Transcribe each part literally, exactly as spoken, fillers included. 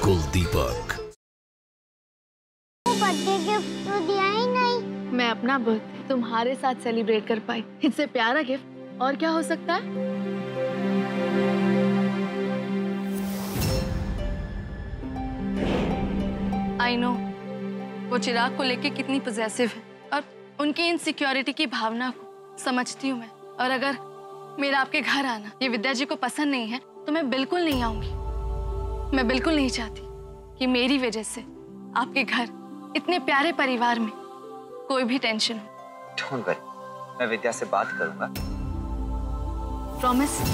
कुलदीपक। Birthday gift तो दिया ही नहीं। मैं अपना बर्थडे तुम्हारे साथ सेलिब्रेट कर पाई, इससे प्यारा गिफ्ट और क्या हो सकता है? आई नो वो चिराग को लेके कितनी पॉजेसिव है और उनकी इनसिक्योरिटी की भावना को समझती हूँ मैं। और अगर मेरा आपके घर आना ये विद्या जी को पसंद नहीं है तो मैं बिल्कुल नहीं आऊंगी। मैं बिल्कुल नहीं चाहती कि मेरी वजह से आपके घर इतने प्यारे परिवार में कोई भी टेंशन हो। डोंट वरी, मैं विद्या से बात करूंगा। प्रॉमिस?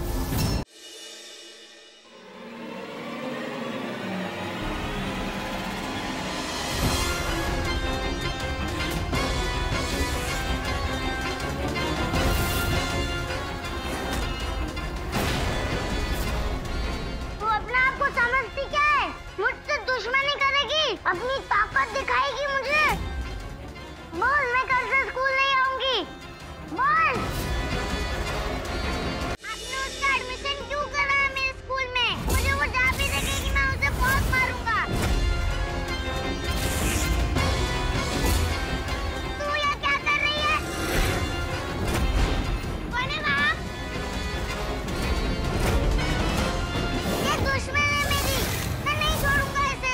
अपनी ताकत दिखाएगी मुझे। बोल, मैं कल से स्कूल नहीं आऊंगी। बोल। आपने उसका एडमिशन क्यों करा है मेरे स्कूल में? मुझे वो जहाँ भी देखेगी मैं उसे बहुत मारूंगा। तू यहाँ क्या कर रही है? कौन है वहाँ? ये दुश्मन है मेरी, मैं नहीं छोड़ूंगा इसे।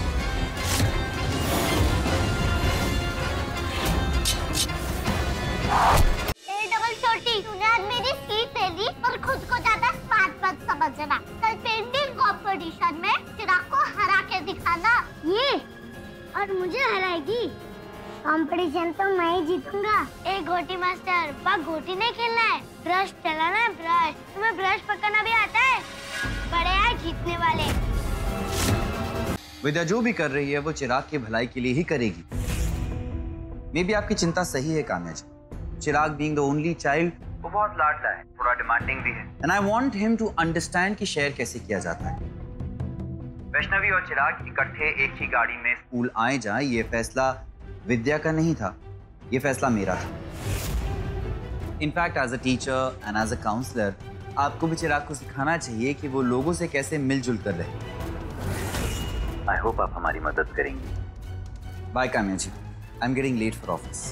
तूने आज मेरी सीट ले ली और खुद को ज्यादा स्मार्ट मत समझना। कल पेंटिंग कंपटीशन में चिराग को हरा के दिखाना। ये और मुझे हराएगी? कंपटीशन तो मैं ही जीतूंगा। ए गोटी मास्टर, वहाँ गोटी नहीं खेलना है, ब्रश चलाना है। ब्रश तुम्हें ब्रश पकड़ना भी आता है? बड़े हैं जीतने वाले। विद्या जो भी कर रही है वो चिराग की भलाई के लिए ही करेगी। मे भी आपकी चिंता सही है Kamya ji. Chirag being the only child वो बहुत लाडला है, थोड़ा डिमांडिंग भी है। And I want him to understand कि शेयर कैसे किया जाता है। वैष्णवी और चिराग इकट्ठे एक ही गाड़ी में स्कूल आए जाए ये फैसला विद्या का नहीं था, ये फैसला मेरा था। In fact as a teacher and as a counsellor आपको भी चिराग को सिखाना चाहिए कि वो लोगों से कैसे मिलजुल कर रहे। आई होप आप हमारी मदद करेंगी। Bye Kamya ji, I am getting late for office.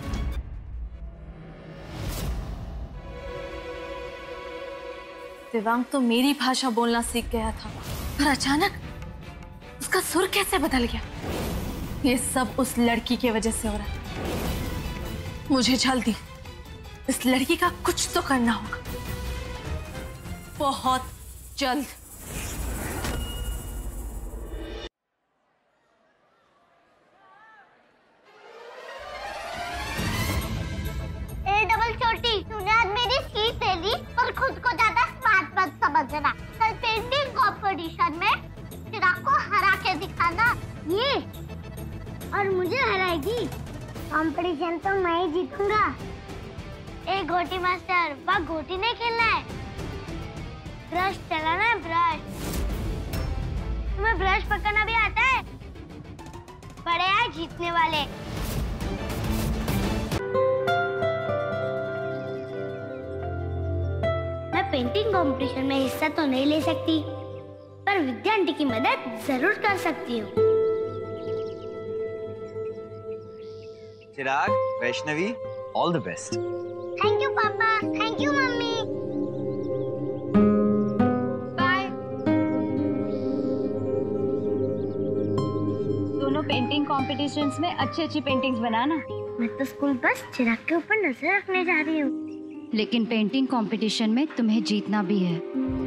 Divang तो मेरी भाषा बोलना सीख गया था, पर अचानक उसका सुर कैसे बदल गया? ये सब उस लड़की की वजह से हो रहा है। मुझे जल्दी इस लड़की का कुछ तो करना होगा, बहुत जल्द। ए डबल छोटी, तूने आज मेरी सीट ले ली और खुद को ज्यादा स्मार्ट मत समझना। कल पेंटिंग कंपटीशन में चिराग को हरा के दिखाना। ये और मुझे हराएगी? कंपटीशन तो मैं ही जीतूंगा। ए गोटी मास्टर, वहाँ गोटी नहीं खेलना है, ब्रश चलाना है। ब्रश तुम्हें ब्रश पकड़ना भी आता है? बड़े हैं जीतने वाले। मैं पेंटिंग कंपटीशन में हिस्सा तो नहीं ले सकती, पर विद्या आंटी की मदद जरूर कर सकती हूँ। Chirag, Vaishnavi, all the best. Thank you papa, thank you mummy. Bye. दोनों पेंटिंग कॉम्पिटिशन्स में अच्छी अच्छी पेंटिंग्स बनाना। मैं तो स्कूल बस चिराग के ऊपर नजर रखने जा रही हूँ। लेकिन पेंटिंग कंपटीशन में तुम्हें जीतना भी है।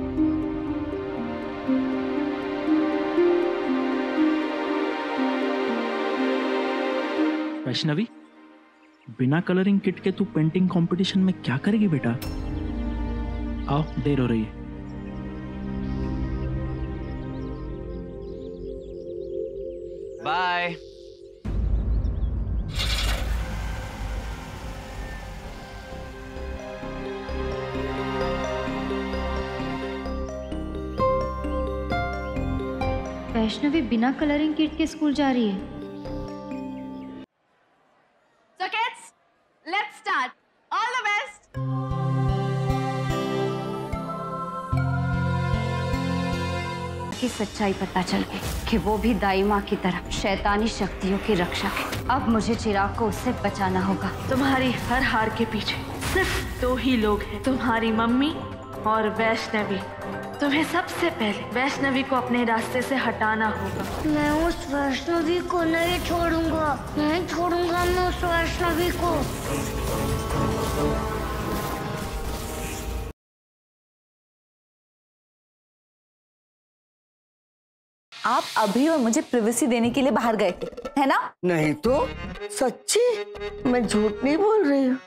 वैष्णवी, बिना कलरिंग किट के तू पेंटिंग कंपटीशन में क्या करेगी बेटा? आओ, देर हो रही है। बाय। वैष्णवी बिना कलरिंग किट के स्कूल जा रही है। So kids, let's start. All the best. की सच्चाई पता चल गई कि वो भी दाई माँ की तरह शैतानी शक्तियों की रक्षक है। अब मुझे चिराग को उससे बचाना होगा। तुम्हारी हर हार के पीछे सिर्फ दो ही लोग हैं, तुम्हारी मम्मी और वैष्णवी। तुम्हें सबसे पहले वैष्णवी को अपने रास्ते से हटाना होगा। मैं उस वैष्णवी को नहीं छोड़ूंगा, नहीं छोड़ूंगा मैं उस वैष्णवी को। आप अभी और मुझे प्राइवेसी देने के लिए बाहर गए थे, है ना? नहीं तो सच्ची, मैं झूठ नहीं बोल रही हूँ।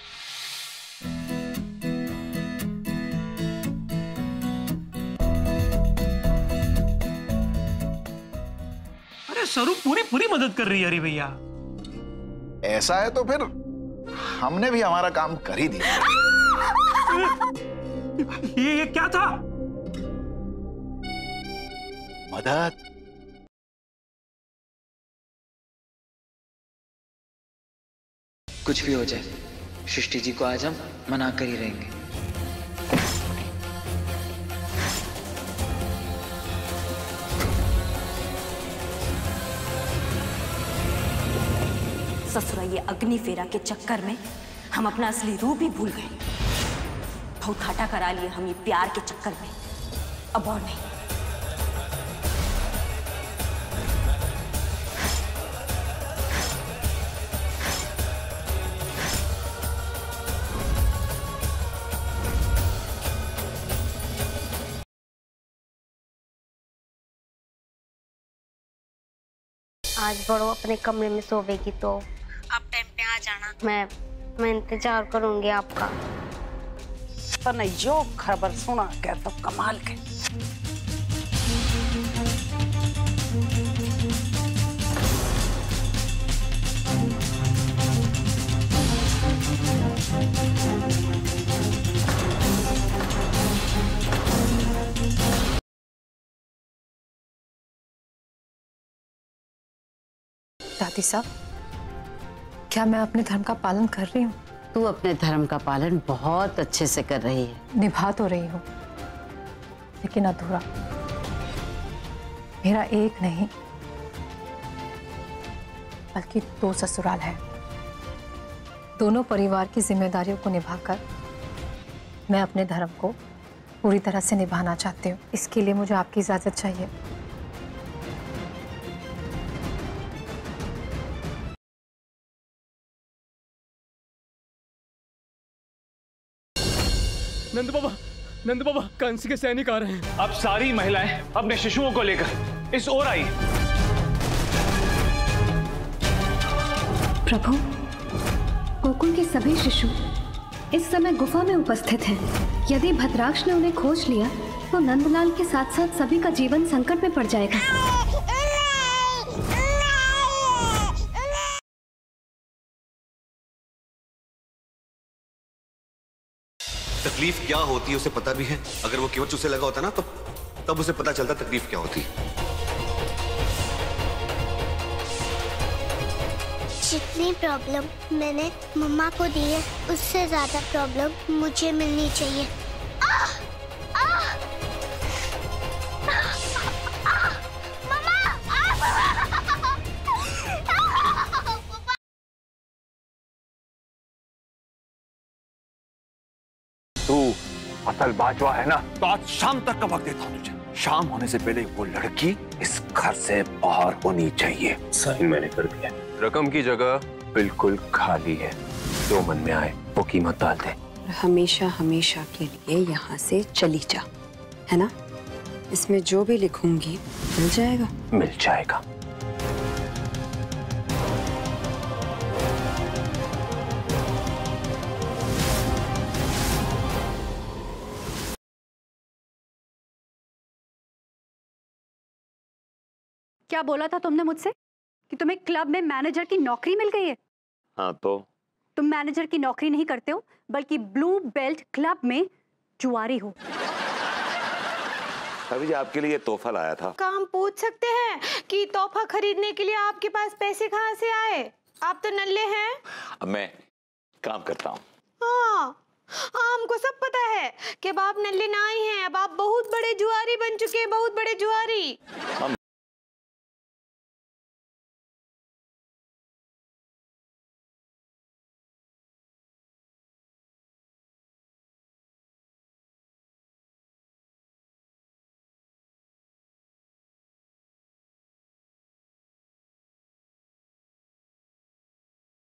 अरे स्वरूप पूरी पूरी मदद कर रही है। अरे भैया ऐसा है तो फिर हमने भी हमारा काम कर ही दिया। ये, ये क्या था? मदद। कुछ भी हो जाए, सृष्टि जी को आज हम मना कर ही रहेंगे। ससुरा, ये अग्नि फेरा के चक्कर में हम अपना असली रूप ही भूल गए। बहुत घाटा करा लिए हम ये प्यार के चक्कर में, अब और नहीं। आज बड़ो अपने कमरे में सोवेगी तो आप टाइम पे आ जाना। मैं मैं इंतजार करूंगी आपका। तो नहीं, जो खबर सुना क्या तो कमाल के। दादी साहब, क्या मैं अपने धर्म का पालन कर रही हूँ? तू अपने धर्म का पालन बहुत अच्छे से कर रही है। निभा तो रही हूँ, लेकिन अधूरा। मेरा एक नहीं बल्कि दो ससुराल है। दोनों परिवार की जिम्मेदारियों को निभाकर मैं अपने धर्म को पूरी तरह से निभाना चाहती हूँ। इसके लिए मुझे आपकी इजाजत चाहिए। नंद बाबा, नंद बाबा, कंस के सैनिक आ रहे हैं। अब सारी महिलाएं अपने शिशुओं को लेकर इस ओर आई। प्रभु, गोकुल के सभी शिशु इस समय गुफा में उपस्थित हैं। यदि भद्राक्ष ने उन्हें खोज लिया तो नंदलाल के साथ साथ सभी का जीवन संकट में पड़ जाएगा। तकलीफ क्या होती है उसे पता भी है। अगर वो केवल उसे लगा होता ना तो तब उसे पता चलता तकलीफ क्या होती। जितनी प्रॉब्लम मैंने मम्मा को दी है उससे ज्यादा प्रॉब्लम मुझे मिलनी चाहिए। आ, आ, तू असल बाजवा है ना, तो आज शाम तक का वक्त देता हूँ तुझे। शाम होने से पहले वो लड़की इस घर से बाहर होनी चाहिए। साइन मैंने कर दिया। रकम की जगह बिल्कुल खाली है। जो मन में आए वो कीमत डाल दे। हमेशा हमेशा के लिए यहाँ से चली जा, है ना? इसमें जो भी लिखूंगी मिल जाएगा। मिल जाएगा। क्या बोला था तुमने मुझसे कि तुम्हें क्लब में मैनेजर की नौकरी मिल गई है? हाँ तो तुम मैनेजर की नौकरी नहीं करते हो बल्कि ब्लू बेल्ट क्लब में जुआरी हो। अभी आपके लिए तोहफा लाया था। काम पूछ सकते हैं कि तोहफा खरीदने के लिए आपके पास पैसे कहाँ से आए? आप तो नल्ले हैं। अब मैं काम करता हूँ। हाँ, हमको सब पता है कि अब आप नल्ले ना ही हैं, अब आप बहुत बड़े जुआरी बन चुके हैं बहुत बड़े जुआरी। हम